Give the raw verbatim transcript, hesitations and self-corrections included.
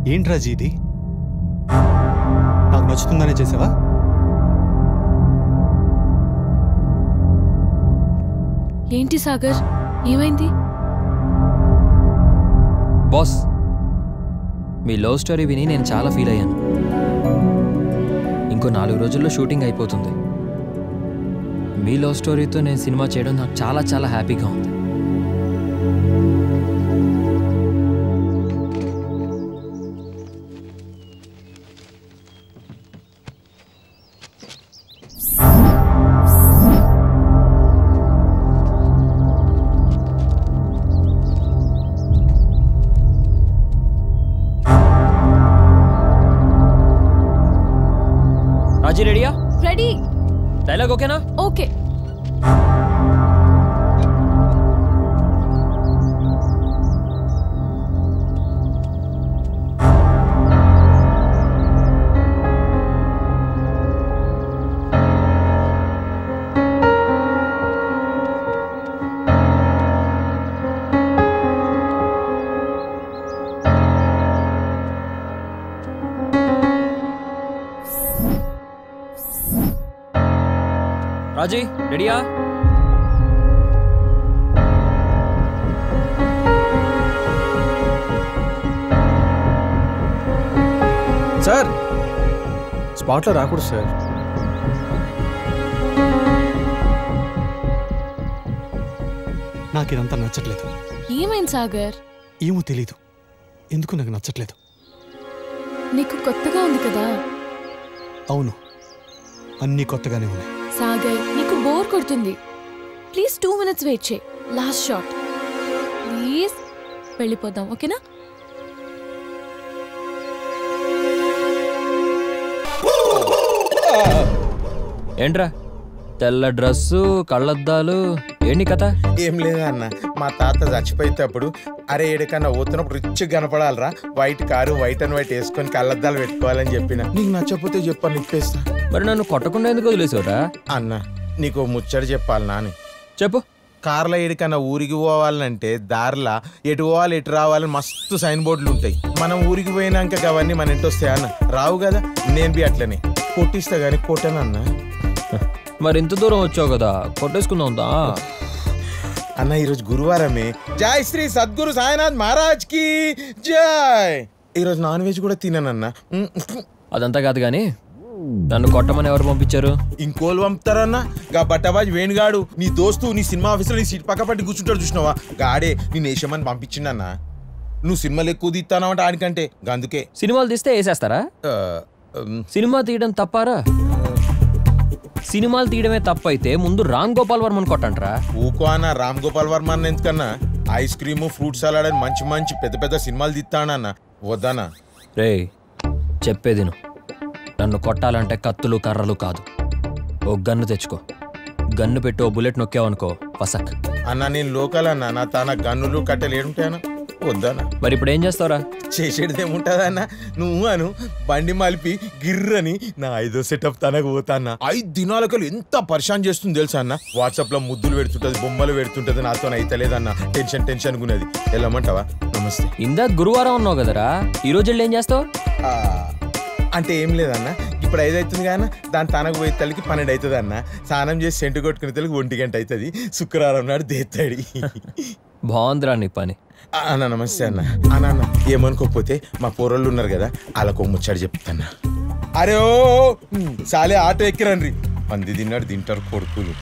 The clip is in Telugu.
ఏంటి రాజీ ఇది? నాకు నచ్చుతుందనే చేసావా? ఏంటి సాగర్, ఏమైంది? బాస్, మీ లవ్ స్టోరీ విని నేను చాలా ఫీల్ అయ్యాను. ఇంకో నాలుగు రోజుల్లో షూటింగ్ అయిపోతుంది. మీ లవ్ స్టోరీతో నేను సినిమా చేయడం నాకు చాలా చాలా హ్యాపీగా ఉంది. రాజీ రెడీయా? రెడీ. డైలాగ్ ఓకేనా? ఓకే. రాజీ రెడీయా? సార్, స్పాట్లో రాకూడదు సార్. నాకు ఇదంతా నచ్చట్లేదు. ఏమైంది సాగర్? ఏమో తెలీదు, ఎందుకు నాకు నచ్చట్లేదు. నీకు కొత్తగా ఉంది కదా? అవును, అన్నీ కొత్తగానే ఉన్నాయి. సాగర్, నీకు బోర్ కొడుతుంది. ప్లీజ్ టూ మినిట్స్ వెయిట్ చేయి. Last shot please. వెళ్ళిపోదాం, ఓకేనా? ఏంట్రా తెల్ల డ్రెస్సు, కళ్ళద్దాలు, ఏంటి కథ? ఏం లేదా అన్న, మా తాత చచ్చిపోయేటప్పుడు అరే ఏడికన్నా పోతున్నప్పుడు రిచ్ కనపడాలరా, white car white and white వేసుకొని కళ్ళద్దాలు పెట్టుకోవాలని చెప్పిన. నీకు నచ్చకపోతే చెప్పని నిప్పేస్తా. మరి నన్ను కొట్టకుండా ఎందుకు వదిలేసావురా? అన్న, నీకు ముచ్చట చెప్పాలి నాని. చెప్పు. కార్లో ఏడికన్నా ఊరికి పోవాలంటే దారిలా ఎటు పోవాలి ఎటు రావాలని మస్తు సైన్ బోర్డులు ఉంటాయి. మనం ఊరికి పోయినాక అవన్నీ మన ఇంటి వస్తాయి అన్న, రావు కదా. నేను బి అట్లనే కొట్టిస్తా గానీ కొట్టనన్నా. మరి ఇంత దూరం వచ్చావు కదా, కొట్టేసుకుందా అన్న. ఈరోజు గురువారమే. జై శ్రీ సద్గురు సాయినాథ్ మహారాజ్ కి జై. ఈరోజు నాన్ వెజ్ కూడా తిననన్నా. అదంతా కాదు గాని నన్ను కొట్టమని ఎవరు పంపించారు? ఇంకోళ్ళు పంపుతారన్నా. గా బట్టబాజ్ వేణుగాడు, నీ దోస్తు, నీ సినిమా ఆఫీసులో నీ సీట్ పక్క పట్టి కూర్చుంటాడు చూసినావా, గాడే నీ నేషమని పంపించిండన్నా. నువ్వు సినిమాలు ఎక్కువ తీస్తానమాట ఆడికంటే, అందుకే. సినిమాలు తీస్తే వేసేస్తారా? సినిమా తీయడం తప్పారా? సినిమాలు తీయడమే తప్పైతే ముందు రామ్ గోపాల్ వర్మని కొట్టంట్రా. ఊకో అన్న, రామ్ గోపాల్ వర్మ అన్న ఎందుకన్నా? ఐస్ క్రీము, ఫ్రూట్ సలాడ్ అని మంచి మంచి పెద్ద పెద్ద సినిమాలు తీస్తానన్నా. వద్దానా? రే చెప్పేది నన్ను కొట్టాలంటే కత్తులు కర్రలు కాదు, ఓ గన్ను తెచ్చుకో. గన్ను పెట్టి ఓ బుల్లెట్ నొక్కావనుకో పసక్. అన్న నేను లోకల్ అన్న, నా తాన గన్నులు కట్టెలు ఏడుంటాయన్నా. వద్దానా? మరి ఇప్పుడు ఏం చేస్తావురా? చేసేది ఏముంటదన్న, నువ్వు అను బండి మలిపి గిర్రని నా ఐదో సెటప్ తనకు పోతాన్న. ఐదు దినాలకు ఎంత పరిశాన్ చేస్తుంది తెలుసా అన్న. వాట్సాప్ లో ముద్దులు పెడుతుంటది, బొమ్మలు పెడుతుంటది, నాతో అయితలేదన్న. Tension tension గున్నది. వెళ్ళమంటావా? నమస్తే. ఇందాక గురువారం ఉన్నావు కదరా, ఈ రోజు వెళ్ళి ఏం చేస్తావు? అంటే ఏం లేదన్న, ఇప్పుడు ఐదు అవుతుంది కానీ దాని తనకు పోయే తల్లికి పన్నెండు అవుతుంది అన్న. స్నానం చేసి సెంటు కొట్టుకునే తల్లికి ఒంటి గంట అవుతుంది. శుక్రవారం నాడు దేత్తాడి. బాగుందిరా నీ పని. అన్న నమస్తే అన్న. అన్న అన్న ఏమనుకోకపోతే మా పోరళ్ళు ఉన్నారు కదా, వాళ్ళకు ముచ్చట చెప్తాన్నా. అరే ఓ సాలే ఆటో ఎక్కిరండ్రి, పంది తిన్నాడు తింటారు కొడుకులు.